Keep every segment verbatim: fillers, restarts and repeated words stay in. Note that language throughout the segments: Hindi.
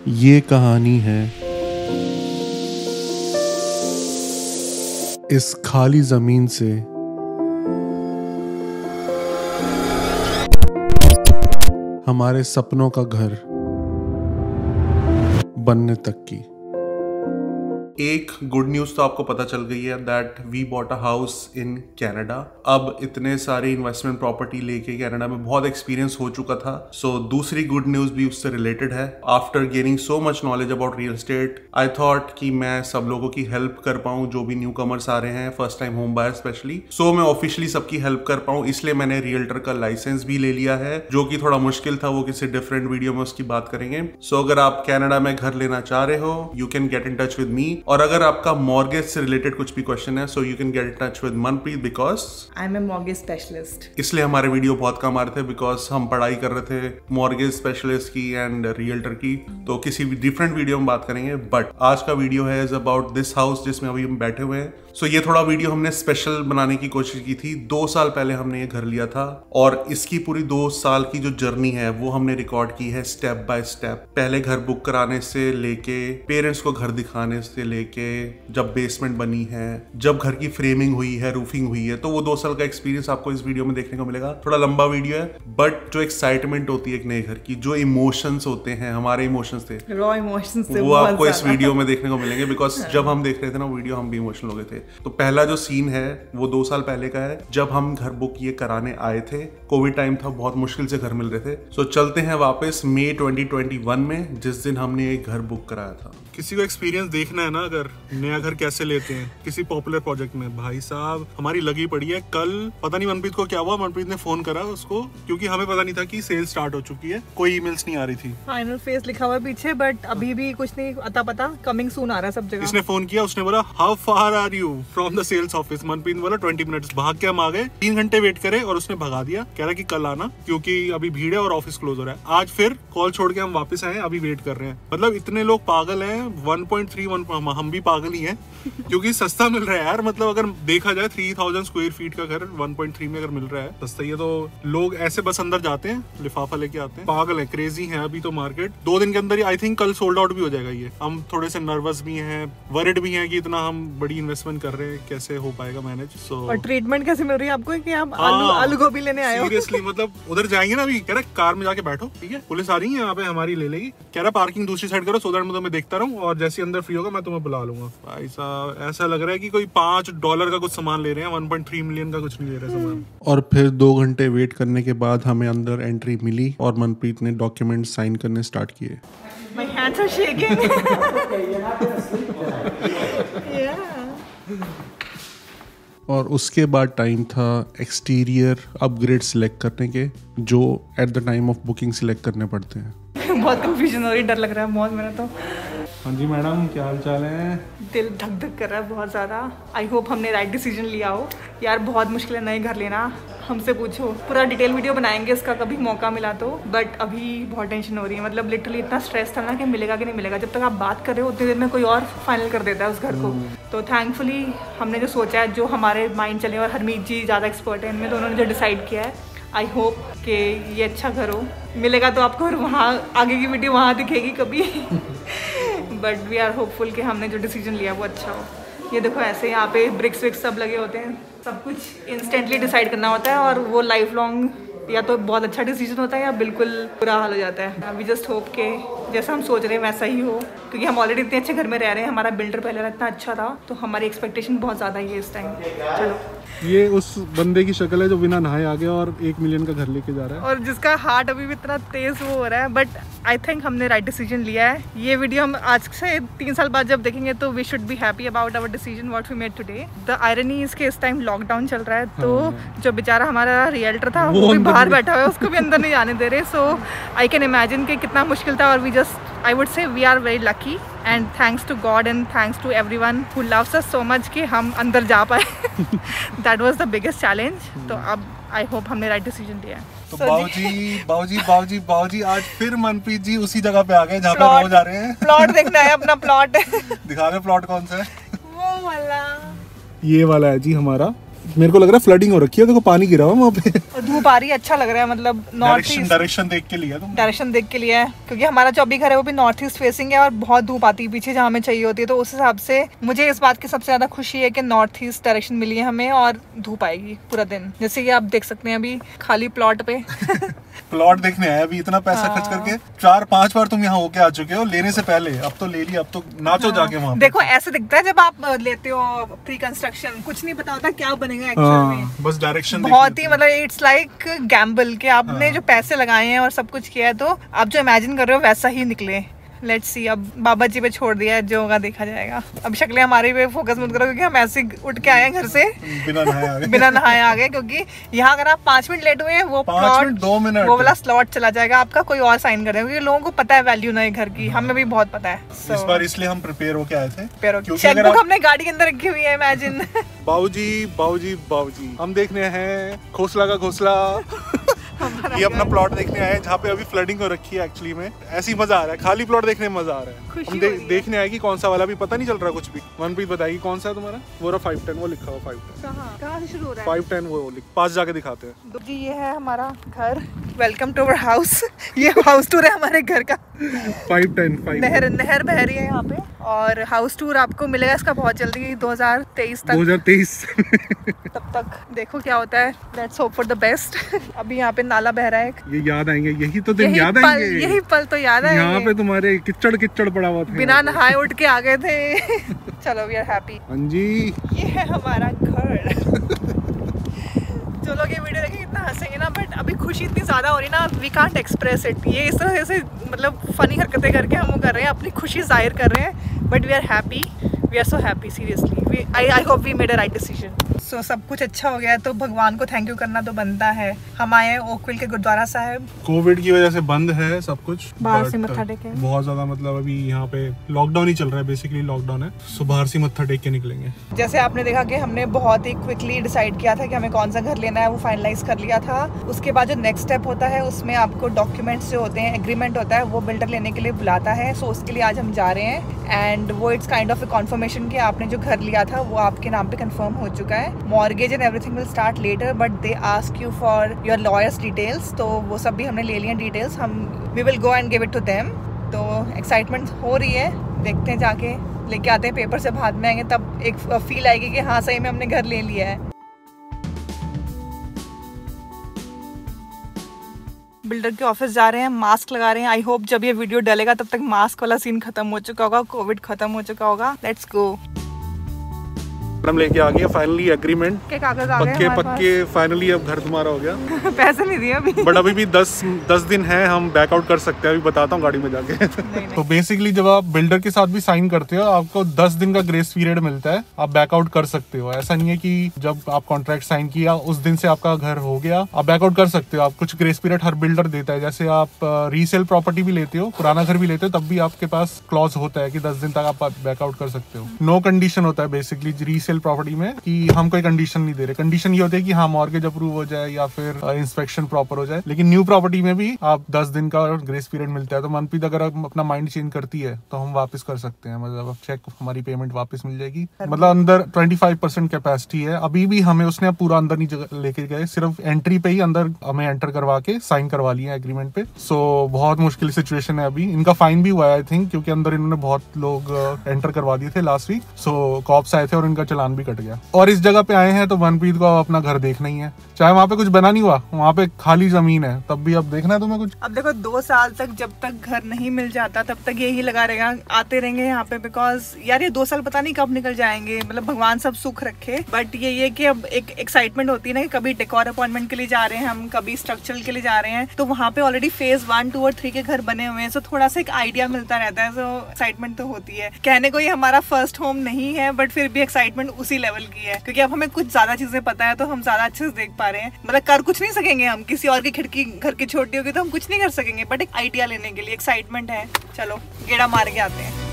ये कहानी है इस खाली जमीन से हमारे सपनों का घर बनने तक की। एक गुड न्यूज़ तो आपको पता चल गई है that we bought a house in Canada. अब इतने सारे इन्वेस्टमेंट प्रॉपर्टी लेके कनाडा में बहुत एक्सपीरियंस हो चुका था। सो so, दूसरी गुड न्यूज़ भी उससे रिलेटेड है। After gaining so much knowledge about real estate I thought कि मैं सब लोगों की हेल्प कर पाऊँ, जो भी न्यू कमर्स आ रहे हैं, first time home buyer specially. So मैं ऑफिशियली सबकी हेल्प कर पाऊँ, इसलिए मैंने रियल्टर का लाइसेंस भी ले लिया है, जो कि थोड़ा मुश्किल था। वो किसी डिफरेंट वीडियो में उसकी बात करेंगे। सो so, अगर आप कनाडा में घर लेना चाह रहे हो, you can get in touch with me. और अगर आपका मॉर्गेज से रिलेटेड कुछ भी क्वेश्चन है, so you can get in touch with Manpreet because I am a mortgage specialist. इसलिए हमारे वीडियो बहुत कम आ रहे थे, बिकॉज हम पढ़ाई कर रहे थे मॉर्गेज स्पेशलिस्ट की एंड रियल्टर की। तो किसी भी डिफरेंट वीडियो में बात करेंगे, बट आज का वीडियो है इज अबाउट दिस हाउस जिसमें अभी हम बैठे हुए हैं। सो so, ये थोड़ा वीडियो हमने स्पेशल बनाने की कोशिश की थी। दो साल पहले हमने ये घर लिया था और इसकी पूरी दो साल की जो जर्नी है वो हमने रिकॉर्ड की है स्टेप बाय स्टेप। पहले घर बुक कराने से लेके पेरेंट्स को घर दिखाने से लेके जब बेसमेंट बनी है, जब घर की फ्रेमिंग हुई है, रूफिंग हुई है, तो वो दो साल का एक्सपीरियंस आपको इस वीडियो में देखने को मिलेगा। थोड़ा लंबा वीडियो है, बट जो एक्साइटमेंट होती है एक नए घर की, जो इमोशंस होते हैं, हमारे इमोशंस थे, रॉ इमोशंस थे, वो आपको इस वीडियो में देखने को मिलेंगे। बिकॉज जब हम देख रहे थे ना वीडियो, हम भी इमोशनल हो गए थे। तो पहला जो सीन है वो दो साल पहले का है, जब हम घर बुक ये कराने आए थे। कोविड टाइम था, बहुत मुश्किल से घर मिल रहे थे। सो चलते हैं वापस मई ट्वेंटी ट्वेंटी वन में, जिस दिन हमने एक घर बुक कराया था। किसी को एक्सपीरियंस देखना है ना, अगर नया घर कैसे लेते हैं किसी पॉपुलर प्रोजेक्ट में, भाई साहब हमारी लगी पड़ी है। कल पता नहीं मनप्रीत को क्या हुआ, मनप्रीत ने फोन करा उसको, क्योंकि हमें पता नहीं था कि सेल स्टार्ट हो चुकी है, कोई ईमेल्स नहीं आ रही थी। फाइनल फेज लिखा हुआ है पीछे, बट अभी भी कुछ नहीं अता पता, कमिंग सून आ रहा है सब जगह। इसने फोन किया, उसने बोला how far are you from the sales office. Manpreet ने बोला ट्वेंटी मिनट्स। भाग के हम आ गए, तीन घंटे वेट करे और उसने भगा दिया, कह रहा कि कल आना क्योंकि अभी भीड़ है और ऑफिस क्लोज हो रहा है। आज फिर कॉल छोड़ के हम वापस आए, अभी वेट कर रहे हैं। मतलब इतने लोग पागल हैं। वन पॉइंट थ्री वन हम भी पागल ही हैं, क्योंकि सस्ता मिल रहा है यार। मतलब अगर देखा जाए थ्री थाउजेंड स्क्वायर फीट का घर वन पॉइंट थ्री में अगर मिल रहा है सस्ता ही है, तो लोग ऐसे बस अंदर जाते हैं, लिफाफा लेके आते हैं। पागल है, क्रेजी है। अभी तो मार्केट दो दिन के अंदर ही आई थिंक कल सोल्ड आउट भी हो जाएगा ये। हम थोड़े से नर्वस भी हैं, वरिड भी हैं कि इतना हम बड़ी इन्वेस्टमेंट कर रहे हैं, कैसे हो पाएगा मैनेज। सो और ट्रीटमेंट कैसे मिल रही है आपको कि आप आलू आलू गोभी लेने आए हो? सीरियसली मतलब उधर जाएंगे ना, अभी कह रहा कार में जाके बैठो, ठीक है, पुलिस आ रही है यहाँ पे, हमारी ले लेगी। कह रहा पार्किंग दूसरी साइड करो, सो दैट मैं तुम्हें देखता रहूं और जैसे अंदर फ्री होगा मैं तुम्हें बुला लूंगा। भाई साहब ऐसा लग रहा है कि कोई पांच डॉलर का कुछ सामान ले रहे हैं, वन पॉइंट थ्री मिलियन का कुछ नहीं ले रहे सामान। और फिर दो घंटे वेट करने के बाद हमें अंदर एंट्री मिली और मनप्रीत ने डॉक्यूमेंट साइन करने स्टार्ट किए। My hands are shaking. Yeah. और उसके बाद टाइम था एक्सटीरियर अपग्रेड सिलेक्ट करने के, जो at the time of booking select करने पड़ते हैं। बहुत कंफ्यूजन हो रही है, डर लग रहा है बहुत मेरा तो। हाँ जी मैडम, क्या हाल चाल है? दिल धक धक कर रहा है बहुत ज़्यादा। आई होप हमने राइट डिसीजन लिया हो यार। बहुत मुश्किल है नए घर लेना, हमसे पूछो। पूरा डिटेल वीडियो बनाएंगे इसका कभी मौका मिला तो, बट अभी बहुत टेंशन हो रही है। मतलब लिटरली इतना स्ट्रेस था ना कि मिलेगा कि नहीं मिलेगा। जब तक आप बात कर रहे हो उतनी देर में कोई और फाइनल कर देता है उस घर को। तो थैंकफुली हमने जो सोचा है, जो हमारे माइंड चले, और हरमीत जी ज़्यादा एक्सपर्ट है इनमें, तो उन्होंने जो डिसाइड किया है, आई होप कि ये अच्छा घर हो। मिलेगा तो आपको वहाँ आगे की वीडियो वहाँ दिखेगी कभी। बट वी आर होपफुल कि हमने जो डिसीजन लिया वो अच्छा हो। ये देखो ऐसे यहाँ पे ब्रिक्स विक्स सब लगे होते हैं, सब कुछ इंस्टेंटली डिसाइड करना होता है, और वो लाइफ लॉन्ग या तो बहुत अच्छा डिसीजन होता है या बिल्कुल बुरा हाल हो जाता है। वी जस्ट होप के जैसा हम सोच रहे हैं वैसा ही हो, क्योंकि हम ऑलरेडी इतने अच्छे घर में रह रहे हैं। हमारा बिल्डर पहले इतना अच्छा था, तो हमारी एक्सपेक्टेशन बहुत ज़्यादा ही है इस टाइम। चलो, ये उस बंदे की शक्ल है जो बिना नहाए आ गया और एक मिलियन का घर लेके जा रहा है, और जिसका हार्ट अभी भी इतना तेज वो हो रहा है। बट आई थिंक हमने राइट डिसीजन लिया है। ये वीडियो हम आज से तीन साल बाद जब देखेंगे तो we should be happy about our decision what we made today. The irony is के इस टाइम लॉकडाउन चल रहा है, तो हाँ। जो बेचारा हमारा रियल्टर था वो, वो भी बाहर बैठा हुआ है, उसको भी अंदर नहीं जाने दे रहे। सो आई कैन इमेजिन कि कितना मुश्किल था। और we just I would say we are very lucky and thanks to God and thanks to everyone who loves us so much कि हम अंदर जा पाए। That was the biggest challenge. तो अब आई होप हमने राइट डिसीजन लिया है। तो so, बाबूजी बाबूजी बाबूजी बाबूजी आज फिर मनप्रीत जी उसी जगह पे आ गए जहाँ पे रोज आ रहे हैं। प्लॉट देखना है, अपना प्लॉट दिखा रहे प्लॉट कौन सा है? वो वाला, ये वाला है जी हमारा। मेरे को लग रहा है फ्लडिंग हो रखी है, देखो पानी गिरा हुआ वहाँ पे। धूप आ रही है, अच्छा लग रहा है। मतलब नॉर्थ ईस्ट डायरेक्शन देख के लिया तुम? डायरेक्शन देख के लिया है, क्योंकि हमारा जो अभी घर है वो भी नॉर्थ ईस्ट फेसिंग है और बहुत धूप आती है पीछे जहाँ हमें चाहिए होती है। तो उस हिसाब से मुझे इस बात की सबसे ज्यादा खुशी है कि नॉर्थ ईस्ट डायरेक्शन मिली है हमें और धूप आएगी पूरा दिन। जैसे कि आप देख सकते हैं अभी खाली प्लॉट पे प्लॉट देखने आया अभी, इतना पैसा खर्च करके। चार पांच बार तुम यहाँ होके आ चुके हो लेने से पहले, अब तो ले लिया, अब तो नाचो हाँ। जाके वहाँ देखो ऐसे दिखता है जब आप लेते हो प्री कंस्ट्रक्शन, कुछ नहीं पता होता क्या बनेगा एक्चुअल में, बस डायरेक्शन बहुत ही मतलब इट्स लाइक गैम्बल कि आपने हाँ। जो पैसे लगाए हैं और सब कुछ किया है तो आप जो इमेजिन कर रहे हो वैसा ही निकले। लेट्स सी, अब बाबा जी पे छोड़ दिया है, जो होगा देखा जाएगा। अब शक्लें हमारे पे फोकस मत करो क्योंकि हम ऐसे उठ के आए हैं घर से बिना नहाए आ गए बिना नहाए आ गए क्योंकि यहाँ अगर आप पांच मिनट लेट हुए वो प्लॉट दो मिनट वो वाला स्लॉट चला जाएगा आपका, कोई और साइन कर देगा क्योंकि लोगों को पता है वैल्यू नए घर की, हमें भी बहुत पता है। so, इस बार इसलिए हम प्रिपेयर होके आए थे। चेकबुक हमने गाड़ी के अंदर रखी हुई है, इमेजिन। बाबूजी बाबूजी बाबूजी हम देखने हैं घोसला का घोसला ये अपना प्लॉट देखने आए जहाँ पे अभी फ्लडिंग हो रखी है। एक्चुअली में ऐसी मजा आ रहा है, खाली प्लॉट देखने में मजा आ रहा है। हम दे, देखने आएगी कौन सा वाला भी पता नहीं चल रहा कुछ भी। मनप्रीत बताएगी कौन सा है तुम्हारा? वो रहा फाइव टेन, वो लिखा हुआ फाइव टेन। कहाँ से शुरू हो रहा है? फाइव टेन वो पास जाके दिखाते हैं जी। ये है हमारा घर, वेलकम टू अवर हाउस। ये हाउस टूर है हमारे घर का। फाइव टेन फाइव नहर नहर बह रही है यहाँ पे और हाउस टूर आपको मिलेगा इसका बहुत जल्दी, दो हज़ार तेईस तक। दो हज़ार तेईस तब तक देखो क्या होता है। Let's hope for the best. अभी यहाँ पे नाला बह रहा है, ये याद आएंगे, यही तो दिन याद पल, आएंगे, यही पल तो याद आएंगे। यहाँ पे तुम्हारे किचड़ किचड़ पड़ा हुआ था, बिना नहाए उठ के आ गए थे। चलो वी आर हैप्पी। हाँ जी, ये है हमारा घर। जो लोग ये वीडियो देखेंगे इतना हंसेंगे ना, बट अभी खुशी इतनी ज़्यादा हो रही ना, वी कांट एक्सप्रेस इट। ये इस तरह से मतलब फनी हरकतें करके हम वो कर रहे हैं, अपनी खुशी जाहिर कर रहे हैं, but we are happy, we are so happy seriously. I I hope we made a right decision. So सब कुछ अच्छा हो गया है तो भगवान को थैंक यू करना तो बनता है। हम आए हैं ओकविल के गुरुद्वारा साहिब, कोविड की वजह से बंद है सब कुछ, बाहर से मत्था टेके बहुत ज्यादा, मतलब अभी यहाँ पे लॉकडाउन ही चल रहा है, बेसिकली लॉकडाउन है, सो बाहर से मत्था टेक के निकलेंगे। जैसे आपने देखा कि हमने बहुत ही क्विकली डिसाइड किया था कि हमें कौन सा घर लेना है, वो फाइनलाइज कर लिया था। उसके बाद जो नेक्स्ट स्टेप होता है उसमें आपको डॉक्यूमेंट्स जो होते हैं, एग्रीमेंट होता है, वो बिल्डर लेने के लिए बुलाता है। सो उसके लिए आज हम जा रहे हैं एंड वो it's kind of a confirmation कि आपने जो घर लिया था वो आपके नाम पे कंफर्म हो चुका है। Mortgage and everything will start later but they ask you for your lawyers details, तो वो सब भी हमने ले लिए डिटेल्स, हम we will go and give it to them. तो एक्साइटमेंट हो रही है, देखते हैं, जाके लेके आते हैं पेपर, जब हाथ में आएंगे तब एक फील आएगी कि हाँ सही में हमने घर ले लिया है। बिल्डर के ऑफिस जा रहे हैं, मास्क लगा रहे हैं। आई होप जब ये वीडियो डलेगा तब तक मास्क वाला सीन खत्म हो चुका होगा, कोविड खत्म हो चुका होगा। Let's go. हम लेके आ गए फाइनली एग्रीमेंट के कागज आ गए पक्के पक्के फाइनली अब घर तुम्हारा हो गया। पैसे नहीं दिए अभी, बट अभी भी दस दस दिन है, हम बैकआउट कर सकते हैं, अभी बताता हूँ गाड़ी में जाके। नहीं, नहीं। तो बेसिकली जब आप बिल्डर के साथ भी साइन करते हो आपको दस दिन का ग्रेस पीरियड मिलता है, आप बैकआउट कर सकते हो। ऐसा नहीं है कि जब आप कॉन्ट्रैक्ट साइन किया उस दिन से आपका घर हो गया आप बैकआउट कर सकते हो। आप कुछ ग्रेस पीरियड हर बिल्डर देता है, जैसे आप रीसेल प्रॉपर्टी भी लेते हो, पुराना घर भी लेते हो, तब भी आपके पास क्लॉज होता है कि दस दिन तक आप बैकआउट कर सकते हो। नो कंडीशन होता है बेसिकली रीसेल प्रॉपर्टी में कि हम कोई कंडीशन नहीं दे रहे। कंडीशन ये होती है कि हाँ मॉर्गेज अप्रूव हो जाए या फिर इंस्पेक्शन प्रॉपर हो जाए, लेकिन न्यू प्रॉपर्टी में भी आप दस दिन का ग्रेस पीरियड मिलता है। तो मनप्रीत अगर अपना माइंड चेंज करती है तो हम वापस कर सकते हैं, मतलब चेक हमारी पेमेंट वापस मिल जाएगी। मतलब अंदर पच्चीस परसेंट कैपेसिटी है, अभी भी हमें उसने पूरा अंदर नहीं लेके गए, सिर्फ एंट्री पे ही अंदर हमें एंटर करवा के साइन करवा लिया एग्रीमेंट पे। सो बहुत मुश्किल सिचुएशन है अभी। इनका फाइन भी हुआ है आई थिंक, क्योंकि अंदर इन्होंने बहुत लोग एंटर करवा दिए थे लास्ट वीक। सो कॉप्स आए थे और इनका चालान भी कट गया। और इस जगह पे आए हैं तो मनप्रीत को अपना घर देखना ही है, चाहे वहाँ पे कुछ बना नहीं हुआ, वहाँ पे खाली जमीन है, तब भी अब देखना है तुम्हें कुछ। अब देखो दो साल तक जब तक घर नहीं मिल जाता तब तक यही लगा रहेगा, आते रहेंगे यहाँ पे, बिकॉज यार ये दो साल पता नहीं कब निकल जाएंगे। मतलब भगवान सब सुख रखे, बट ये ये कि अब एक एक्साइटमेंट होती है ना कि कभी डेकोर अपॉइंटमेंट के लिए जा रहे हैं हम, कभी स्ट्रक्चरल के लिए जा रहे हैं, तो वहाँ पे ऑलरेडी फेज वन टू और थ्री के घर बने हुए हैं। सो थोड़ा सा एक आइडिया मिलता रहता है, सो एक्साइटमेंट तो होती है। कहने को ये हमारा फर्स्ट होम नहीं है, बट फिर भी एक्साइटमेंट उसी लेवल की है, क्योंकि अब हमें कुछ ज्यादा चीजें पता है तो हम ज्यादा अच्छे से देख पा रहे हैं। मतलब कर कुछ नहीं सकेंगे हम, किसी और की खिड़की घर की छोटी होगी तो हम कुछ नहीं कर सकेंगे, बट एक आइडिया लेने के लिए एक्साइटमेंट है। चलो गेड़ा मार के आते हैं।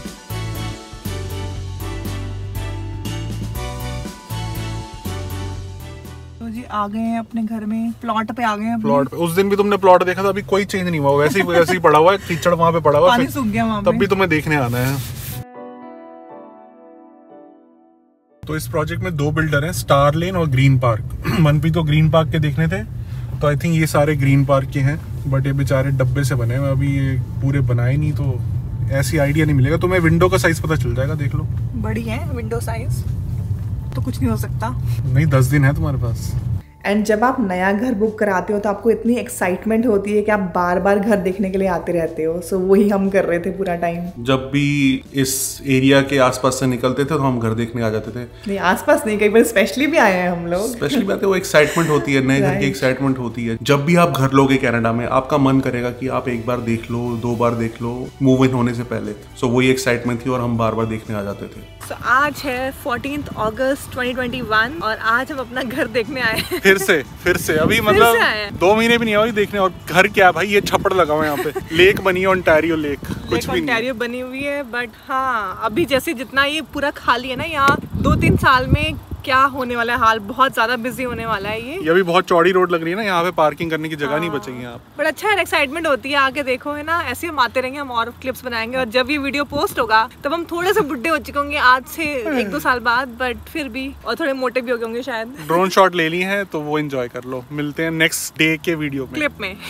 तो जी आ गए हैं अपने घर में, प्लॉट पे आ गए हैं। प्लॉट पे उस दिन भी तुमने प्लॉट देखा था, अभी कोई चेंज नहीं हुआ, वैसे ही वैसे ही पड़ा हुआ है, कीचड़ वहाँ पे पड़ा हुआ है, पानी सूख गया वहाँ पे, तब भी तुम्हें देखने आना है। तो इस प्रोजेक्ट में दो बिल्डर हैं, स्टार लेन और ग्रीन पार्क। मनप्रीत को ग्रीन पार्क के देखने थे, तो आई थिंक ये सारे ग्रीन पार्क के हैं, बट ये बेचारे डब्बे से बने हुए, अभी ये पूरे बनाए नहीं, तो ऐसी आइडिया नहीं मिलेगा। तुम्हें विंडो का साइज पता चल जाएगा, देख लो। बड़ी है विंडो साइज, तो कुछ नहीं हो सकता। नहीं, दस दिन है तुम्हारे पास। एंड जब आप नया घर बुक कराते हो तो आपको इतनी एक्साइटमेंट होती है कि आप बार बार घर देखने के लिए आते रहते हो। सो so, वही हम कर रहे थे पूरा टाइम। जब भी इस एरिया के आसपास से निकलते थे तो हम घर देखने आ जाते थे। नहीं, आसपास नहीं, कई बार स्पेशली भी आए हैं हम लोग। स्पेशली बात है, वो एक्साइटमेंट होती है, नए घर की एक्साइटमेंट होती है। जब भी आप घर लोगे कनाडा में, आपका मन करेगा कि आप एक बार देख लो, दो बार देख लो, मूव इन होने से पहले। सो so, वही एक्साइटमेंट थी और हम बार बार देखने आ जाते थे। so, आज है fourteenth August twenty twenty one और आज हम अपना घर देखने आए हैं। फिर से फिर से अभी मतलब दो महीने भी नहीं हुए देखने। और घर क्या है भाई, ये छप्पड़ लगा हुआ है यहाँ पे। लेक बनी है, ओंटारियो लेक, कुछ भी ओंटारियो बनी हुई है। बट हाँ, अभी जैसे जितना ये पूरा खाली है ना, यहाँ दो तीन साल में क्या होने वाला है हाल, बहुत ज्यादा बिजी होने वाला है ये। ये भी बहुत चौड़ी रोड लग रही है ना, यहाँ पे पार्किंग करने की जगह हाँ। नहीं बचेगी यहाँ। बट अच्छा है, एक्साइटमेंट होती है, आके देखो, है ना। ऐसे हम आते रहेंगे, हम और क्लिप्स बनाएंगे, और जब ये वीडियो पोस्ट होगा तब हम थोड़े से बुड्ढे हो चुके होंगे आज से एक दो साल बाद, बट फिर भी, और थोड़े मोटे भी हो गए होंगे शायद। ड्रोन शॉट ले ली है तो वो एंजॉय कर लो। मिलते हैं नेक्स्ट डे के वीडियो में, क्लिप में।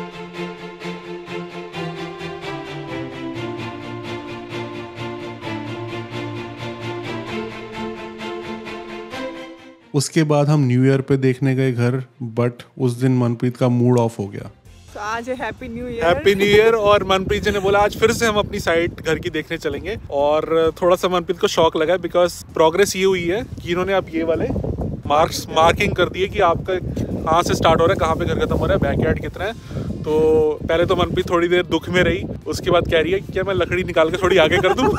उसके बाद हम न्यू ईयर पे देखने गए घर, बट उस दिन मनप्रीत का मूड ऑफ हो गया। तो आज है happy new year. Happy new year. और मनप्रीत जी ने बोला आज फिर से हम अपनी साइट घर की देखने चलेंगे। और थोड़ा सा मनप्रीत को शौक लगा, बिकॉज प्रोग्रेस ये हुई है कि इन्होंने अब ये वाले मार्क्स मार्किंग कर दिए कि आपका कहाँ से स्टार्ट हो रहा है, कहाँ पे घर खत्म हो रहा है, बैकयार्ड कितना है। तो पहले तो मनप्रीत थोड़ी देर दुख में रही, उसके बाद कह रही है क्या मैं लकड़ी निकाल के थोड़ी आगे कर दूं।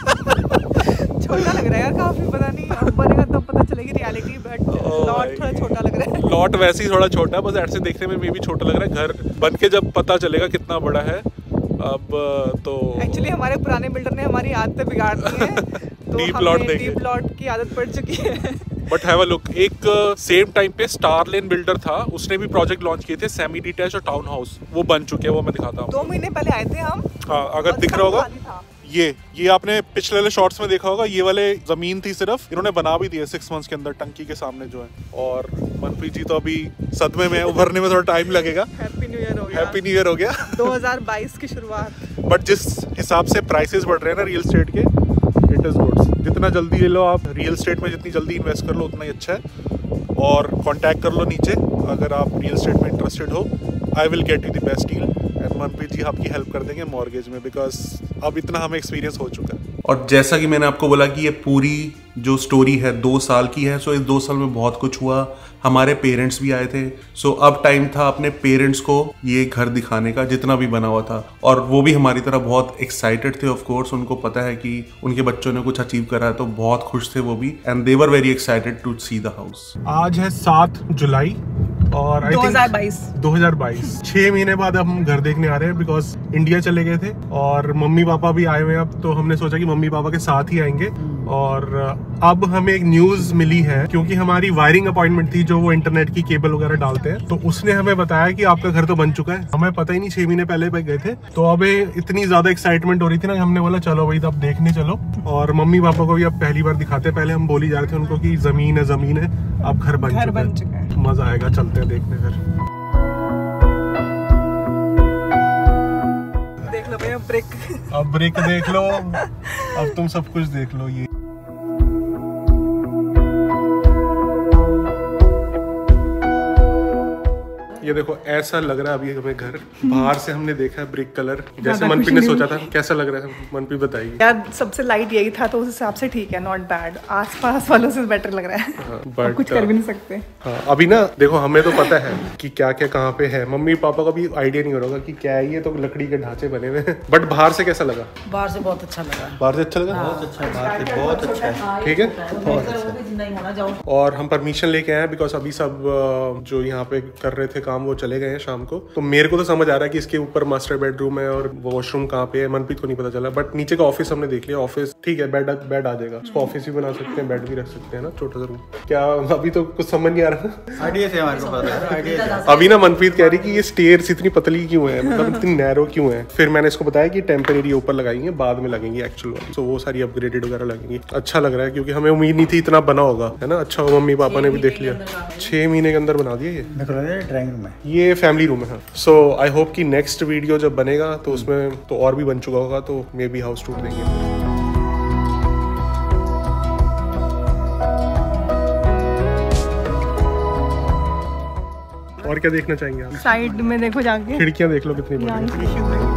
छोटा लग रहा है यार काफी, पता नहीं अब बनेगा तो पता चलेगी रियलिटी, बट लॉट थोड़ा छोटा लग रहा है। लॉट वैसे ही थोड़ा छोटा है, बस ऐसे देखने में मे भी छोटा लग रहा है। घर बन के जब पता चलेगा कितना बड़ा है। अब तो एक्चुअली हमारे पुराने बिल्डर ने हमारी आदतें बिगाड़ दी है, तो डीप लॉट देंगे, डीप लॉट की आदत पड़ चुकी है। But have a look. एक सेम टाइम पे स्टार लेन बिल्डर था, उसने भी प्रोजेक्ट लॉन्च किए थे, सेमी डिटैच और टाउन हाउस, वो बन चुके हैं, वो मैं दिखाता हूँ। दो महीने पहले आए थे हम। हाँ, अगर दिख रहा होगा ये ये आपने पिछले वाले शॉर्ट्स में देखा होगा, ये वाले जमीन थी सिर्फ, इन्होंने बना भी दिया सिक्स मंथ्स के अंदर टंकी के सामने जो है। और मनप्रीत जी तो अभी सदमे में, उभरने में थोड़ा टाइम लगेगा। हैप्पी न्यू ईयर हो गया। हैप्पी न्यू ईयर हो गया। दो हज़ार बाईस की शुरुआत। बट जिस हिसाब से प्राइसेस बढ़ रहे हैं ना रियल एस्टेट के, इट इज गुड। जितना जल्दी ले लो आप रियल एस्टेट में, जितनी जल्दी इन्वेस्ट कर लो उतना ही अच्छा है। और कांटेक्ट कर लो नीचे अगर आप रियल एस्टेट में इंटरेस्टेड हो। I will get you the best deal and Manpreet ji आपकी हेल्प कर देंगे मॉर्गेज में, बिकॉज अब इतना हमें एक्सपीरियंस हो चुका है। और जैसा कि मैंने आपको बोला कि ये पूरी जो स्टोरी है दो साल की है। सो इस दो साल में बहुत कुछ हुआ, हमारे पेरेंट्स भी आए थे। सो अब टाइम था अपने पेरेंट्स को ये घर दिखाने का, जितना भी बना हुआ था। और वो भी हमारी तरह बहुत एक्साइटेड थे। ऑफ कोर्स उनको पता है कि उनके बच्चों ने कुछ अचीव करा है, तो बहुत खुश थे वो भी, and they were very excited to see the house. आज है सात जुलाई और दो हज़ार बाईस दो हज़ार बाईस छह महीने बाद अब हम घर देखने आ रहे हैं, बिकॉज इंडिया चले गए थे और मम्मी पापा भी आए हुए हैं अब। तो हमने सोचा कि मम्मी पापा के साथ ही आएंगे। और अब हमें एक न्यूज मिली है, क्योंकि हमारी वायरिंग अपॉइंटमेंट थी, जो वो इंटरनेट की केबल वगैरह डालते हैं, तो उसने हमें बताया कि आपका घर तो बन चुका है। हमें पता ही नहीं, छह महीने पहले पे गए थे। तो अब इतनी ज्यादा एक्साइटमेंट हो रही थी ना, हमने बोला चलो भाई अब देखने चलो। और मम्मी पापा को भी अब पहली बार दिखाते हैं। पहले हम बोली जा रहे थे उनको कि जमीन है जमीन है, अब घर बन घर बन चुका है। मजा आएगा, चलते हैं देखने घर। देख लो भैया ब्रिक। अब ब्रिक देख लो, अब तुम सब कुछ देख लो। ये ये देखो ऐसा लग रहा है अभी हमें घर। बाहर से हमने देखा है ब्रिक कलर, जैसे मनप्रीत ने सोचा था। कैसा लग रहा है मनप्रीत, बताइए। यार सबसे लाइट यही था, तो उस हिसाब से ठीक है, नॉट बैड। आसपास वालों से बेटर लग रहा है। हाँ, बट कुछ कर भी नहीं सकते। हाँ, अभी ना देखो हमें तो पता है कि क्या क्या कहाँ पे है, मम्मी पापा को भी आइडिया नहीं हो रहा कि क्या है ये, तो लकड़ी के ढांचे बने हुए हैं। बट बाहर से कैसा लगा? बाहर से बहुत अच्छा लगा। बाहर से अच्छा लगा, बहुत अच्छा, बाहर से बहुत अच्छा, ठीक है, बहुत अच्छा। और हम परमिशन लेके आए बिकॉज अभी सब जो यहाँ पे कर रहे थे काम काम वो चले गए हैं शाम को, तो मेरे को तो समझ आ रहा है कि इसके ऊपर मास्टर बेडरूम है और वॉशरूम कहाँ पे है, मनप्रीत को नहीं पता चला। बट नीचे का ऑफिस हमने देख लिया, ऑफिस ठीक है, बेड बेड आ जाएगा, उसको ऑफिस भी बना सकते हैं, बेड भी रख सकते हैं ना, छोटा सा रूम। क्या अभी तो कुछ समझ नहीं आ रहा। आइडिया से हमारे को पता है। अभी ना मनप्रीत कह रही कि ये स्टेयर्स इतनी पतली क्यों है, मतलब इतनी नैरो क्यों है। फिर मैंने इसको बताया कि टेम्परेरी ऊपर लगाएंगे, बाद में लगेंगे एक्चुअल वाली, तो वो सारी अपग्रेडेड वगैरह लगेंगी। अच्छा लग रहा है क्योंकि हमें उम्मीद नहीं थी इतना बना होगा, है ना। अच्छा मम्मी पापा ने भी देख लिया, छह महीने के अंदर बना दिया ये। ड्राइंग रूम है, ये फैमिली रूम है। सो आई होप कि नेक्स्ट वीडियो जब बनेगा तो उसमें तो और भी बन चुका होगा, तो मे बी हाउस टूर देंगे। और क्या देखना चाहेंगे आप? साइड में देखो जाके, खिड़कियां देख लो कितनी बड़ी है।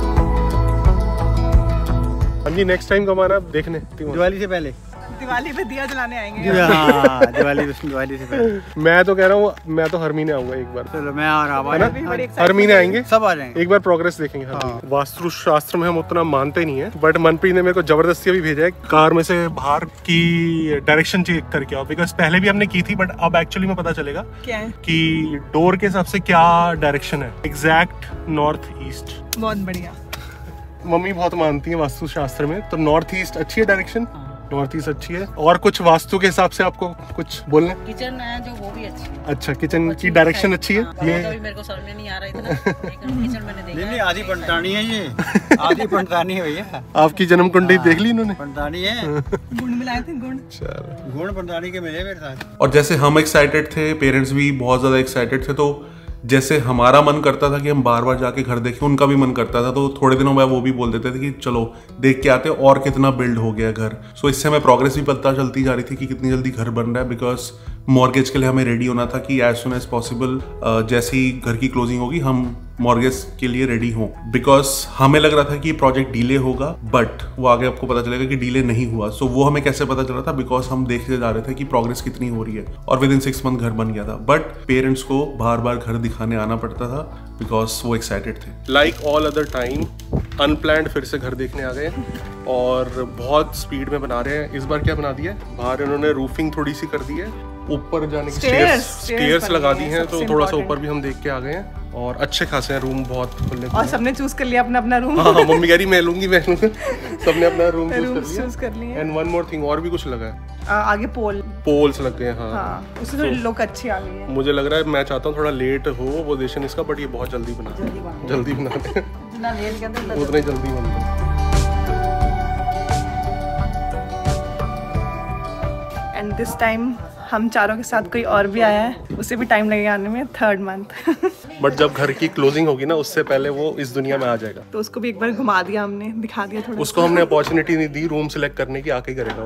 हाँ जी, नेक्स्ट टाइम कब आना आप देखने? दिवाली से पहले। दिवाली पे दिया जलाने आएंगे। हाँ, दिवाली दिवाली से पहले। मैं तो कह रहा हूँ, मैं तो हर महीने आऊंगा एक बार। चलो मैं आ रहा हूँ, हर महीने आएंगे, सब आ जाएंगे, एक बार प्रोग्रेस देखेंगे। हाँ। वास्तु शास्त्र में हम उतना मानते नहीं है, बट मनप्रीत ने मेरे को जबरदस्ती भी भेजा है कार में से बाहर की डायरेक्शन चेक करके आओ, बिकॉज पहले भी हमने की थी, बट अब एक्चुअली में पता चलेगा क्या है कि डोर के हिसाब से क्या डायरेक्शन है, एग्जैक्ट नॉर्थ ईस्ट। बहुत बढ़िया। मम्मी बहुत मानती है वास्तु शास्त्र में, तो नॉर्थ ईस्ट अच्छी है डायरेक्शन, नॉर्थ ईस्ट अच्छी है। और कुछ वास्तु के हिसाब से आपको कुछ बोलना? किचन है जो वो भी अच्छी है। अच्छा, किचन की डायरेक्शन अच्छी है। हाँ, ये तो मेरे को समझ में नहीं आ रहा इतना, किचन मैंने देखा। नहीं नहीं, आधी पंटानी है ये, आधी पंटानी है भैया। आपकी जन्म कुंडली देख ली इन्होंने? पंटानी है, गुण मिलाए थे, गुण चलो गुण पंटानी के मिले मेरे साथ। और जैसे हम एक्साइटेड थे, पेरेंट्स भी बहुत ज्यादा एक्साइटेड थे, तो जैसे हमारा मन करता था कि हम बार बार जाके घर देखें, उनका भी मन करता था। तो थोड़े दिनों बाद वो भी बोल देते थे कि चलो देख के आते और कितना बिल्ड हो गया घर। सो इससे हमें प्रोग्रेस भी पता चलती जा रही थी कि कितनी जल्दी घर बन रहा है, बिकॉज मॉर्गेज के लिए हमें रेडी होना था कि एज सुन एज पॉसिबल जैसे ही घर की क्लोजिंग होगी हम मॉर्गेज के लिए रेडी हों। बिकॉज हमें लग रहा था कि प्रोजेक्ट डिले होगा, बट वो आगे आपको पता चलेगा कि डिले नहीं हुआ। सो so, वो हमें कैसे पता चला था? बिकॉज हम देखते जा रहे थे कि प्रोग्रेस कितनी हो रही है, और विद इन सिक्स मंथ घर बन गया था। बट पेरेंट्स को बार बार घर दिखाने आना पड़ता था बिकॉज वो एक्साइटेड थे। Like all other time unplanned फिर से घर देखने आ गए और बहुत स्पीड में बना रहे हैं। इस बार क्या बना दिया है? बाहर इन्होंने रूफिंग थोड़ी सी कर दी है, ऊपर जाने की स्टेयर्स स्टेयर्स लगा दी हैं, तो थोड़ा सा ऊपर भी हम देख के आ गए हैं। और अच्छे खासे हैं रूम, बहुत खुले, और सबने चूज कर लिया अपना अपना रूम। हाँ, मम्मी कह रही मैं लूंगी मैं लूंगी सबने अपना रूम चूज कर लिया। एंड वन मोर थिंग, और भी कुछ लगा है आगे, पोल पोल्स लग गए। हाँ, हाँ, उससे थोड़ी लुक अच्छी आ गई है। मुझे लग रहा है, मैं चाहता हूँ थोड़ा लेट हो पोजीशन इसका, बट ये बहुत जल्दी बना जल्दी बना दे, उतना जल्दी बन रहा। एंड दिस टाइम हम चारों के साथ कोई और भी आया है, उसे भी टाइम लगेगा आने में, थर्ड मंथ। बट जब घर की क्लोजिंग होगी ना, उससे पहले वो इस दुनिया में आ जाएगा। तो उसको भी एक बार घुमा दिया हमने, दिखा दिया थोड़ा। उसको हमने अपॉर्चुनिटी नहीं दी रूम सिलेक्ट करने की, आके करेगा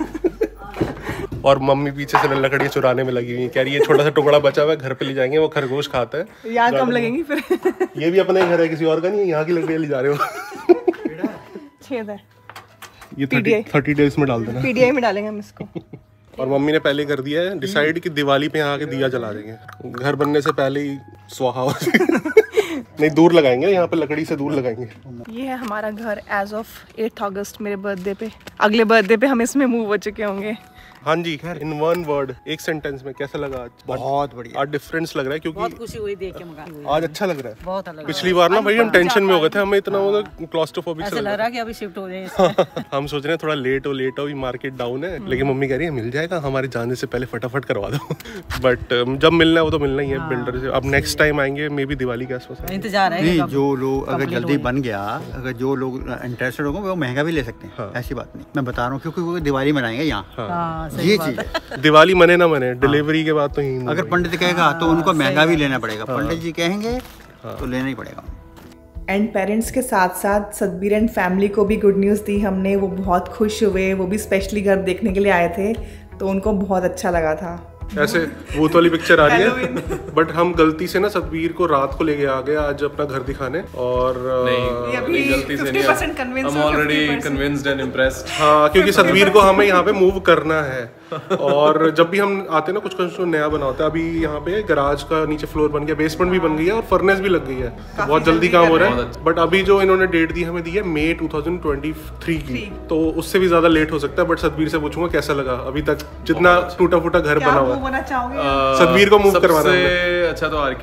वो। और मम्मी पीछे से लकड़ियाँ चुराने में लगी हुई, कह रही है छोटा सा टुकड़ा बचा हुआ है, घर पे ले जाएंगे, वो खरगोश खाता है। यहाँ कम लगेंगी फिर। ये भी अपने घर है, किसी और का नहीं है, यहाँ की लकड़ियाँ ले जा रहे हो। छेद है, ये थर्टी थर्टी डेज में डाल देना, पीडीआई में डालेंगे हम इसको। और मम्मी ने पहले कर दिया है डिसाइड कि दिवाली पे यहाँ के दिया जला देंगे, घर बनने से पहले ही स्वाहा हो। नहीं, दूर लगाएंगे, यहाँ पे लकड़ी से दूर लगाएंगे। ये है हमारा घर एज ऑफ एट अगस्त, मेरे बर्थडे पे। अगले बर्थडे पे हम इसमें मूव हो चुके होंगे। हाँ जी, इन वन वर्ड, एक सेंटेंस में कैसा लगा आज? बहुत बढ़िया, आज डिफरेंस लग रहा है क्योंकि बहुत खुशी हुई देख के मगर आज अच्छा लग रहा है। बहुत अलग। पिछली बार ना भाई हम टेंशन में हो गए थे, हमें इतना मतलब क्लॉस्ट्रोफोबिक ऐसा लग रहा कि अभी शिफ्ट हो जाए। हम सोच रहे हैं थोड़ा लेट हो लेट हो, मार्केट डाउन है, लेकिन मम्मी कह रही है मिल जाएगा, हमारे जाने से पहले फटाफट करवा दो। बट जब मिलना है वो तो मिलना ही है बिल्डर से। अब नेक्स्ट टाइम आएंगे मे बी दिवाली के आसपास। इंतजार है नहीं, जो लोग अगर जल्दी बन गया, अगर जो लोग इंटरेस्टेड होंगे वो महंगा भी ले सकते हैं। ऐसी बात नहीं, मैं बता रहा हूँ, क्योंकि वो दिवाली मनाएंगे यहाँ, ये चीज है। दिवाली मने ना मने, डिलीवरी के बाद तो ही। अगर पंडित कहेगा तो उनको महंगा भी लेना पड़ेगा, पंडित जी कहेंगे तो लेना ही पड़ेगा। एंड पेरेंट्स के साथ साथ सतबीर एंड फैमिली को भी गुड न्यूज़ दी हमने, वो बहुत खुश हुए, वो भी स्पेशली घर देखने के लिए आए थे, तो उनको बहुत अच्छा लगा था। ऐसे भूत वाली पिक्चर आ रही है, बट हम गलती से ना सतबीर को रात को लेके आ गए आज अपना घर दिखाने, और नहीं, अभी गलती से नहीं, I'm already convinced and impressed। हाँ, क्योंकि सतबीर को हमें यहाँ पे मूव करना है, और जब भी हम आते हैं ना कुछ कुछ नया बना होता है। अभी यहाँ पे गराज का नीचे फ्लोर बन गया, बेसमेंट भी बन गई है और फर्नेस भी लग गई है, तो बहुत जल्दी काम हो रहा है। बट अभी जो इन्होंने डेट दी हमें दी है May two thousand twenty three की, तो उससे भी ज्यादा लेट हो सकता है। बट सतबीर से पूछूंगा कैसा लगा अभी तक जितना टूटा फूटा घर बना हुआ है। सतबीर को मूव करवाना है। अच्छा तो आर्किटेक्ट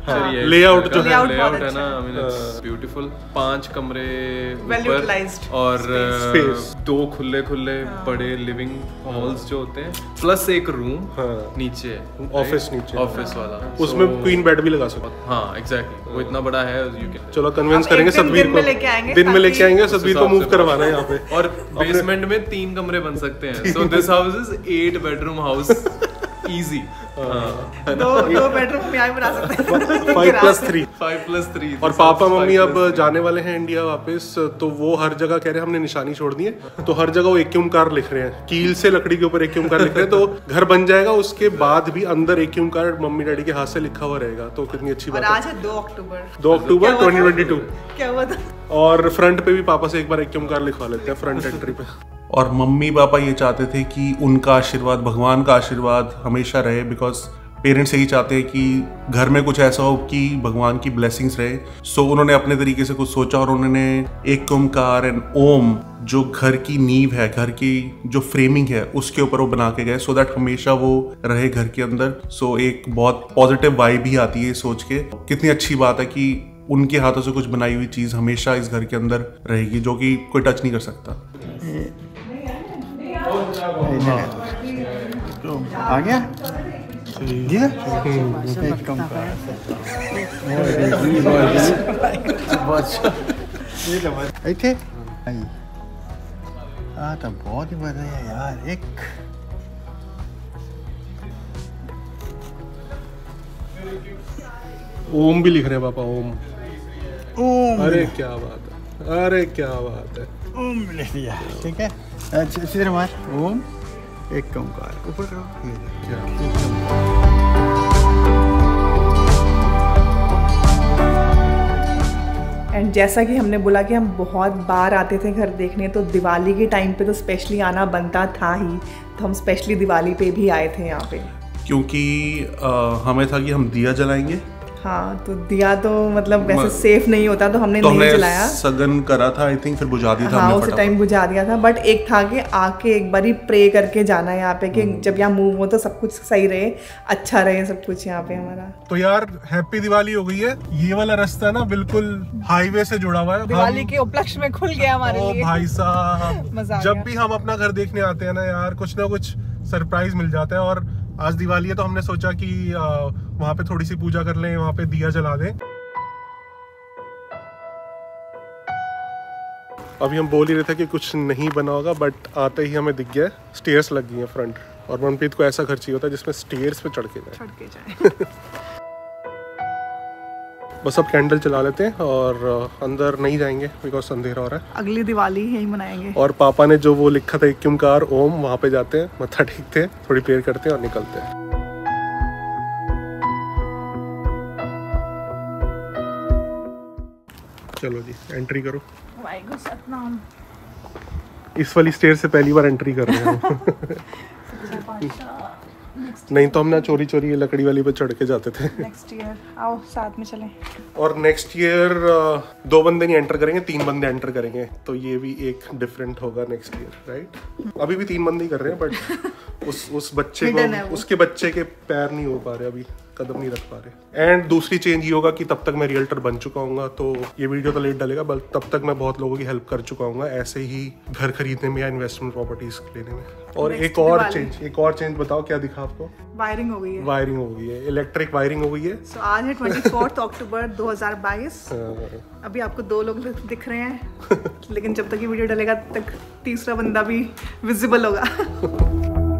लेआउट जो है Layout लेआउट बहुत है अच्छा ना, आई मीन इट्स ब्यूटीफुल। पांच कमरे Well ऊपर utilized और Space. दो खुले खुले बड़े लिविंग हॉल्स जो होते हैं, प्लस एक रूम नीचे है, ऑफिस नीचे ऑफिस वाला, उसमें So- क्वीन बेड भी लगा सकते। हाँ एग्जैक्टली, वो इतना बड़ा है यू कैन। चलो कन्विंस आप करेंगे एक दिन सतवीर दिन को, में लेके आएंगे दिन में लेके ताकि- आएंगे सतवीर को मूव करवाना है यहाँ पे। और बेसमेंट में तीन कमरे बन सकते हैं, so this house is eight bedroom house easy. दो दो बेडरूम हम यहाँ बना सकते हैं five plus three. Five plus three. और पापा मम्मी अब जाने वाले हैं इंडिया वापस, तो वो हर जगह कह रहे हैं हमने निशानी छोड़ दी है, तो हर जगह वो एक्यूम कार लिख रहे हैं, कील से लकड़ी के ऊपर एक्यूम कार लिख रहे हैं। तो घर बन जाएगा, उसके बाद भी अंदर एक्यूम कार मम्मी डैडी के हाथ से लिखा हुआ रहेगा, तो कितनी अच्छी और बात आज है। है दो अक्टूबर दो अक्टूबर ट्वेंटी ट्वेंटी टू। क्या हुआ था? और फ्रंट पे भी पापा से एक बार एक्यूम कार लिखवा लेते हैं फ्रंट एंट्री पे। और मम्मी पापा ये चाहते थे कि उनका आशीर्वाद, भगवान का आशीर्वाद हमेशा रहे, बिकॉज पेरेंट्स यही चाहते हैं कि घर में कुछ ऐसा हो कि भगवान की ब्लेसिंग्स रहे। सो so, उन्होंने अपने तरीके से कुछ सोचा और उन्होंने एक ओमकार एंड ओम जो घर की नींव है, घर की जो फ्रेमिंग है, उसके ऊपर वो बना के गए, सो दैट हमेशा वो रहे घर के अंदर। सो so, एक बहुत पॉजिटिव वाइब भी आती है सोच के। कितनी अच्छी बात है कि उनके हाथों से कुछ बनाई हुई चीज हमेशा इस घर के अंदर रहेगी, जो कि कोई टच नहीं कर सकता। आ गया जी ਇੱਥੇ ਆ ਤਾਂ ਬਹੁਤ ਹੀ ਵਧੀਆ ਯਾਰ। ਇੱਕ ओम भी लिख रहे हैं पापा, ओम। ओम अरे क्या बात है, अरे क्या बात है। ओम लिख दिया, ठीक है। अच्छा सिर मार, ओम एक ओमकार ऊपर करो, ये एंड जैसा कि हमने बोला कि हम बहुत बार आते थे घर देखने, तो दिवाली के टाइम पे तो स्पेशली आना बनता था ही, तो हम स्पेशली दिवाली पे भी आए थे यहाँ पे, क्योंकि आ, हमें था कि हम दिया जलाएंगे। हाँ तो दिया तो मतलब वैसे सेफ नहीं होता, तो हमने तो नहीं हमने जलाया। सगन करा था आई थिंक, फिर बुझा दिया था हाँ हमने उस टाइम बुझा दिया था। बट एक था कि आके एक बारी प्रे करके जाना है यहाँ पे कि जब यहाँ मूव हो तो सब कुछ सही रहे, अच्छा रहे सब कुछ यहाँ पे हमारा। तो यार हैप्पी दिवाली हो गई है। ये वाला रास्ता ना बिल्कुल हाईवे से जुड़ा हुआ है। दिवाली के उपलक्ष्य में खुल गया हमारे ओ लिए। भाई साहब, मजा आ जब गया। भी हम अपना घर देखने आते हैं ना यार, कुछ ना कुछ सरप्राइज मिल जाता है। और आज दिवाली है तो हमने सोचा कि आ, वहाँ पे थोड़ी सी पूजा कर लें, वहाँ पे दिया जला दें। अभी हम बोल ही रहे थे कि कुछ नहीं बना होगा, बट आते ही हमें दिख गया स्टेयर्स लग गई हैं फ्रंट। और मनप्रीत को ऐसा घर चाहिए होता है जिसमें स्टेयर्स पे चढ़ के जाए। चढ़ के जाए। बस अब कैंडल चला लेते हैं और अंदर नहीं जाएंगे बिकॉज अंधेरा हो रहा है। अगली दिवाली यही मनाएंगे। और पापा ने जो वो लिखा था एक्युमकार ओम, वहाँ पे जाते हैं, मत्था टेकते हैं, थोड़ी प्रेयर करते हैं और निकलते हैं। चलो जी एंट्री करो। वाहिगुरु सतनाम। इस वाली स्टेयर से पहली बार एंट्री कर रहे हैं। नहीं तो हम ना चोरी चोरी ये लकड़ी वाली पे चढ़ के जाते थे। नेक्स्ट ईयर आओ साथ में चलें। और नेक्स्ट ईयर दो बंदे नहीं एंटर करेंगे, तीन बंदे एंटर करेंगे, तो ये भी एक डिफरेंट होगा नेक्स्ट ईयर, राइट? अभी भी तीन बंदे ही कर रहे हैं, बट उस उस बच्चे को, उसके बच्चे के पैर नहीं हो पा रहे, अभी कदम नहीं रख पा रहे। एंड दूसरी चेंज ये होगा कि तब तक मैं रियल्टर बन चुका हूँ, तो ये वीडियो तो लेट डालेगा, बट तब तक मैं बहुत लोगों की हेल्प कर चुका हूँ ऐसे ही घर खरीदने में या इन्वेस्टमेंट प्रॉपर्टीज लेने में। और एक और चेंज, एक और चेंज बताओ क्या दिखा आपको? वायरिंग हो गई है। वायरिंग हो गई है, इलेक्ट्रिक वायरिंग हो गई है। so, आज है चौबीस अक्टूबर दो हज़ार बाईस। अभी आपको दो लोग दिख रहे हैं, लेकिन जब तक ये वीडियो डलेगा तब तक तीसरा बंदा भी विजिबल होगा।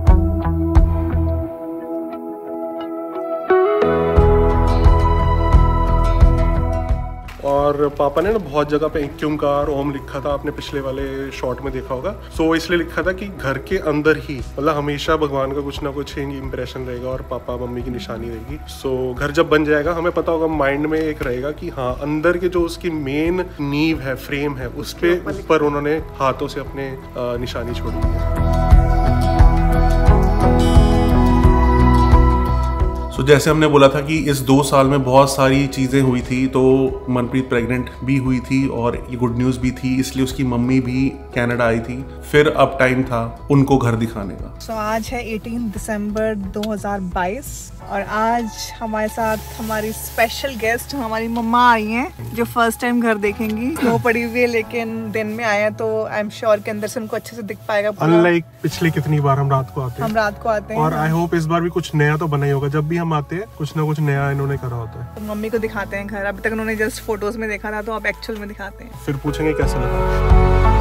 और पापा ने ना बहुत जगह पे एक्युमकार ओम लिखा था, आपने पिछले वाले शॉट में देखा होगा। सो so, इसलिए लिखा था कि घर के अंदर ही मतलब हमेशा भगवान का कुछ ना कुछ इंप्रेशन रहेगा और पापा मम्मी की निशानी रहेगी। सो so, घर जब बन जाएगा हमें पता होगा, माइंड में एक रहेगा कि हाँ अंदर के जो उसकी मेन नींव है, फ्रेम है, उस पे ऊपर उन्होंने हाथों से अपने निशानी छोड़ी है। सो so, जैसे हमने बोला था कि इस दो साल में बहुत सारी चीज़ें हुई थी, तो मनप्रीत प्रेग्नेंट भी हुई थी और ये गुड न्यूज़ भी थी, इसलिए उसकी मम्मी भी कनाडा आई थी। फिर अब टाइम था उनको घर दिखाने का। सो so, आज है अठारह दिसंबर दो हज़ार बाईस और आज हमारे साथ हमारी स्पेशल गेस्ट हमारी मम्मा आई हैं, जो फर्स्ट टाइम घर देखेंगी। स्नो पड़ी हुई है लेकिन दिन में आए हैं, तो आई एम श्योर के अंदर से उनको अच्छे से दिख पाएगा। अनलाइक पिछली कितनी बार हम रात को आते हैं, हम रात को आते हैं और आई होप इस बार भी कुछ नया तो बना ही होगा। जब भी हम आते हैं कुछ ना कुछ नया इन्होंने करा होता है। तो मम्मी को दिखाते हैं घर। अभी तक उन्होंने जस्ट फोटोज में देखा था, तो अब एक्चुअल में दिखाते हैं। फिर पूछेंगे कैसा लगा।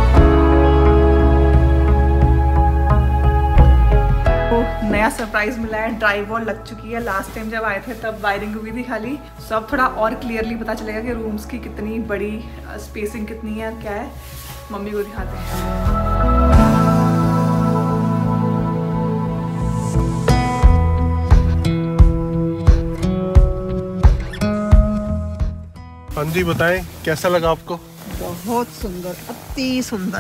नया सरप्राइज मिला है, ड्राई वॉल लग चुकी है। लास्ट टाइम जब आए थे तब वायरिंग हुई थी खाली, सो अब थोड़ा और क्लियरली पता चलेगा कि रूम्स की कितनी बड़ी स्पेसिंग कितनी है, क्या है। मम्मी को दिखाते हैं। हाँ जी, बताएं कैसा लगा आपको? बहुत सुंदर, अति सुंदर।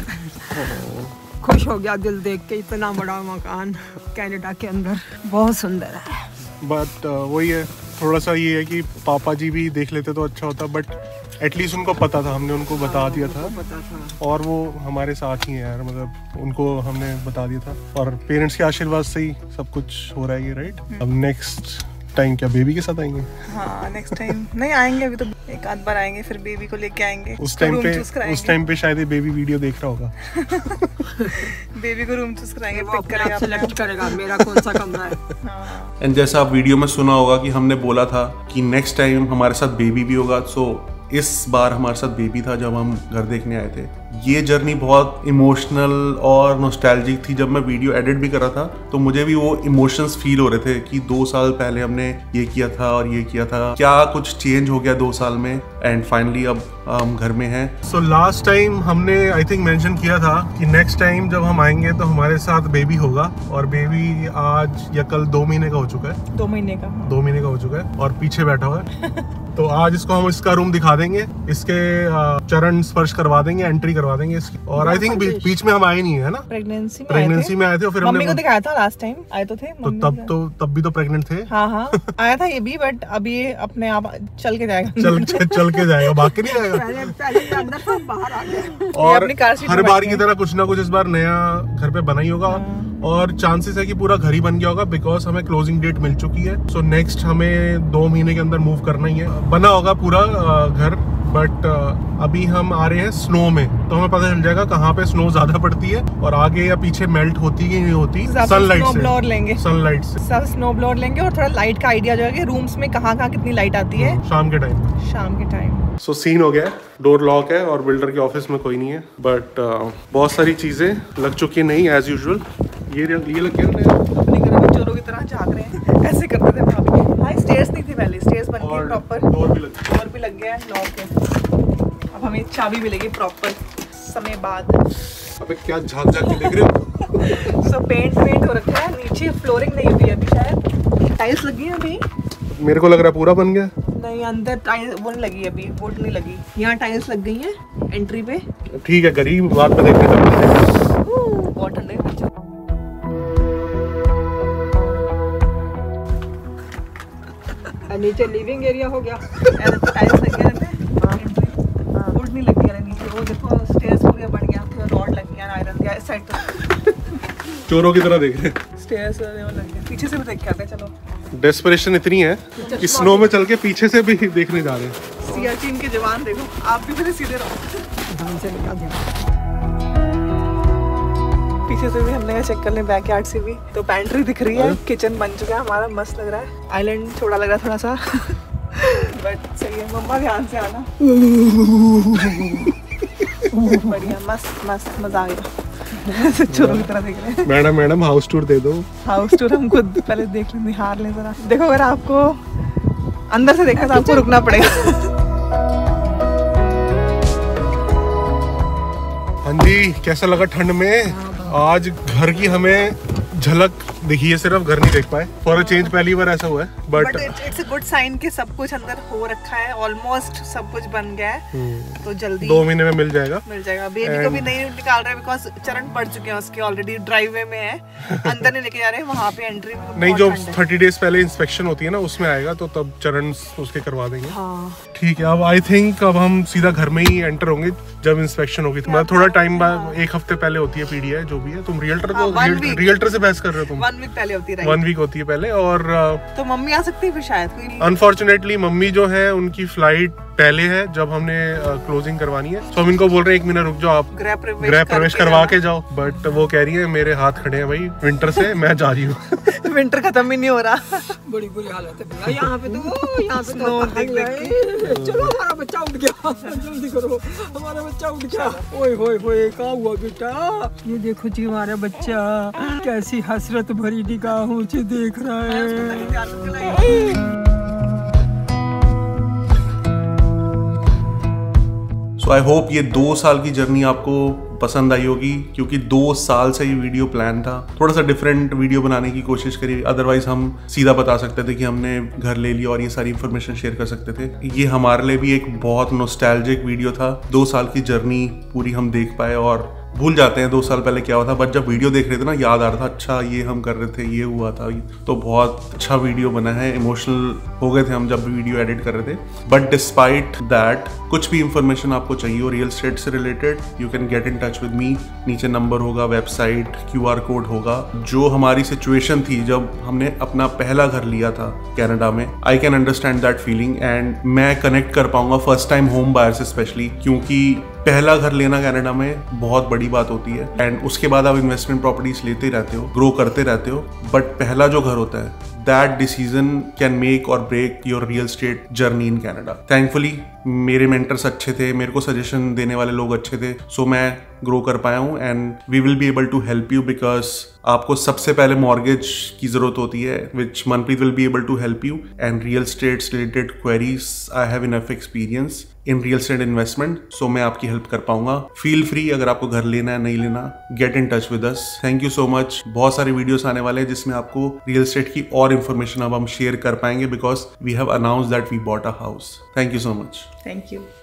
खुश हो गया दिल देख के, इतना बड़ा मकान कनाडा के अंदर, बहुत सुंदर है। बट uh, वही है, थोड़ा सा ये है कि पापा जी भी देख लेते तो अच्छा होता, बट एटलीस्ट उनको पता था, हमने उनको बता दिया था, पता था। और वो हमारे साथ ही है यार, मतलब उनको हमने बता दिया था, और पेरेंट्स के आशीर्वाद से ही सब कुछ हो रहा है ये, राइट। अब नेक्स्ट टाइम क्या बेबी के साथ आएंगे? हाँ, नेक्स्ट टाइम नहीं आएंगे, अभी तो एक आध बार आएंगे, फिर बेबी को लेके आएंगे। उस टाइम पे उस टाइम पे शायद बेबी वीडियो देख रहा होगा। बेबी को रूम चूज कराएंगे, वो पिक अपने करेगा, आप सेलेक्ट करेगा मेरा कौन सा कमरा है। हाँ। एंड जैसा आप वीडियो में सुना होगा कि हमने बोला था कि नेक्स्ट टाइम हमारे साथ बेबी भी होगा। सो इस बार हमारे साथ बेबी था जब हम घर देखने आए थे। ये जर्नी बहुत इमोशनल और नॉस्टैल्जिक थी। जब मैं वीडियो एडिट भी कर रहा था तो मुझे भी वो इमोशंस फील हो रहे थे कि दो साल पहले हमने ये किया था और ये किया था, क्या कुछ चेंज हो गया दो साल में, एंड फाइनली अब हम घर में हैं। सो लास्ट टाइम हमने आई थिंक मेंशन किया था कि नेक्स्ट टाइम जब हम आएंगे तो हमारे साथ बेबी होगा, और बेबी आज या कल दो महीने का हो चुका है। दो महीने का दो महीने का हो चुका है और पीछे बैठा हुआ है। तो आज इसको हम इसका रूम दिखा देंगे, इसके चरण स्पर्श करवा देंगे, एंट्री करवा देंगे इसकी। और आई थिंक बीच में हम आए नहीं है ना, प्रेगनेंसी में प्रेगनेंसी में आए थे, और फिर मम्मी हमने को दिखाया था लास्ट टाइम आए तो थे। तो तब तो तब भी तो प्रेग्नेंट थे। हाँ हाँ आया था ये भी, बट अभी ये अपने आप चल के जाएगा। चल चल के जाएगा, बाकी नहीं जाएगा। पहले पहले अंदर से बाहर आ गया। और अपनी कार सीट हर में बार बैठे की तरह कुछ ना कुछ इस बार नया घर पे बना ही होगा, और चांसेस है कि पूरा घर ही बन गया होगा, बिकॉज हमें क्लोजिंग डेट मिल चुकी है। सो नेक्स्ट हमें दो महीने के अंदर मूव करना ही है। बना होगा पूरा घर, बट अभी हम आ रहे हैं स्नो में, तो हमें पता चल जाएगा कहाँ पे स्नो ज्यादा पड़ती है और आगे या पीछे मेल्ट होती कि नहीं होती। सनलाइट स्नो ब्लोअर लेंगे, सनलाइट से सब स्नो ब्लोअर लेंगे, और थोड़ा लाइट का आइडिया जो है कि रूम्स में कहाँ कहाँ कितनी लाइट आती है शाम के टाइम शाम के टाइम। सो so, सीन हो गया है, डोर लॉक है और बिल्डर के ऑफिस में कोई नहीं है, बट uh, बहुत सारी चीजें लग चुकी नहीं एज यूजुअल। ये ये लग गया अपने घर में चोरों की तरह झांक रहे हैं, ऐसे करते थे भाभी। हाँ, स्टेयर्स नहीं थी पहले, स्टेयर्स बन गई प्रॉपर, डोर भी लग गया डोर भी लग गया है, लॉक है। अब हमें चाबी मिलेगी प्रॉपर समय बाद। अबे क्या झांक झांक के देख रहे हो? सो पेंट पेंट हो रखा है, नीचे फ्लोरिंग नहीं हुई अभी, शायद टाइल्स लगी है अभी। मेरे को लग रहा है पूरा बन गया। नहीं, अंदर टाइल्स वो नहीं लगी अभी, वुड नहीं लगी। यहाँ टाइल्स लग गई हैं एंट्री पे। ठीक है, गरीब बात में देखने का। बहुत ठंडे है नीचे। नीचे लिविंग एरिया हो गया। टाइल्स लगी है ना, वुड नहीं लगी है नीचे। वो देखो स्टेयर्स पूरे बन गया, पूरा रॉड लग गया, आयरन दिया इस साइड तो। चोरों की तरह देख रहे हैं। स्टेयर्स वो लग गया, पीछे से भी देख के आते हैं। चलो, डेस्परेशन इतनी है कि स्नो में चल के पीछे से भी देखने जा रहे हैं। सियाचिन के जवान देखो, आप भी मेरे सीधे रहो। ढंग से निकाल दिया। पीछे से भी हमने चेक कर ले, बैकयार्ड से भी। तो पैंट्री दिख रही है, किचन बन चुका है हमारा, मस्त लग रहा है। आइलैंड छोटा लग रहा है थोड़ा सा, बट सही है। मम्मा ध्यान से आना। बढ़िया, मस्त मस्त, मजा आ गया। चोरों की तरह देख रहे हैं। मैडम मैडम हाउस टूर दे दो। हाउस टूर हम खुद पहले देख लें, निहार लें जरा। देखो, अगर आपको अंदर से देखना तो आपको रुकना पड़ेगा। हाँ जी, कैसा लगा ठंड में? आज घर की हमें झलक देखिए सिर्फ घर नहीं देख पाए, फॉर अ चेंज पहली बार ऐसा हुआ है, but it's a good sign कि सब कुछ अंदर हो रखा है, ऑलमोस्ट सब कुछ बन गया है, तो जल्दी दो महीने में मिल जाएगा मिल जाएगा। बेबी को भी नहीं निकाल रहे बिकॉज चरण पड़ चुके हैं उसके ऑलरेडी, ड्राइववे में है, अंदर नहीं लेके जा रहे, वहाँ पे एंट्री नहीं, जो थर्टी डेज पहले इंस्पेक्शन होती है ना उसमें आएगा, तो तब चरण उसके करवा देंगे। हाँ। ठीक है, अब आई थिंक अब हम सीधा घर में ही एंटर होंगे जब इंस्पेक्शन होगी। तुम्हारा थोड़ा टाइम बाद, एक हफ्ते पहले होती है पीडीआई जो भी है। तुम रियल्टर को रियल्टर से बहस कर रहे हो तुम? वन वीक पहले होती है, वन वीक होती है पहले। और तो मम्मी आ सकती है फिर शायद कोई। अनफॉर्चुनेटली मम्मी जो है उनकी फ्लाइट पहले है जब हमने क्लोजिंग करवानी है, तो हम इनको बोल रहे हैं एक महीना रुक जाओ, आप गृह प्रवेश गृह प्रवेश करवा के जाओ, बट वो कह रही है मेरे हाथ खड़े हैं भाई विंटर से, मैं जा रही हूँ। विंटर खत्म ही नहीं हो रहा, बड़ी बुरी हालत है भैया यहाँ पे, तो यहाँ पे तो देख देख। चलो हमारा बच्चा उठ गया, जल्दी करो, हमारा बच्चा उठ गया। ओए होए होए, क्या हुआ बेटा? ये देखो जी हमारा बच्चा कैसी हसरत भरी निगाहों से देख रहा है। सो आई होप ये दो साल की जर्नी आपको पसंद आई होगी, क्योंकि दो साल से ये वीडियो प्लान था। थोड़ा सा डिफरेंट वीडियो बनाने की कोशिश करी, अदरवाइज हम सीधा बता सकते थे कि हमने घर ले लिया और ये सारी इन्फॉर्मेशन शेयर कर सकते थे। ये हमारे लिए भी एक बहुत नॉस्टैल्जिक वीडियो था। दो साल की जर्नी पूरी हम देख पाए और भूल जाते हैं दो साल पहले क्या हुआ था, बट जब वीडियो देख रहे थे ना याद आ रहा था, अच्छा ये हम कर रहे थे, ये हुआ था। तो बहुत अच्छा वीडियो बना है, इमोशनल हो गए थे हम जब वीडियो एडिट कर रहे थे। बट डिस्पाइट दैट, कुछ भी इंफॉर्मेशन आपको चाहिए हो रियल एस्टेट से related, you can get in touch with me. नीचे नंबर होगा, वेबसाइट, क्यूआर कोड होगा। जो हमारी सिचुएशन थी जब हमने अपना पहला घर लिया था कनाडा में, I can understand that feeling and मैं कनेक्ट कर पाऊंगा first time home buyers specially, क्योंकि पहला घर लेना कनाडा में बहुत बड़ी बात होती है एंड उसके बाद आप इन्वेस्टमेंट प्रॉपर्टीज लेते रहते हो, ग्रो करते रहते हो, बट पहला जो घर होता है दैट डिसीजन कैन मेक और break your real estate journey in Canada. Thankfully मेरे मेंटर्स अच्छे थे, मेरे को सजेशन देने वाले लोग अच्छे थे, सो so मैं ग्रो कर पाया हूँ and we will be able to help you, because आपको सबसे पहले मॉर्गेज की जरूरत होती है, which Manpreet will be able to help you and real estate related queries I have enough experience in real estate investment, so मैं आपकी हेल्प कर पाऊंगा। फील फ्री, अगर आपको घर लेना है नहीं लेना, get in touch with us. Thank you so much. बहुत सारे वीडियोस आने वाले हैं जिसमें आपको रियल एस्टेट की और इन्फॉर्मेशन अब हम शेयर कर पाएंगे, because we have announce that we bought a house. Thank you so much. Thank you.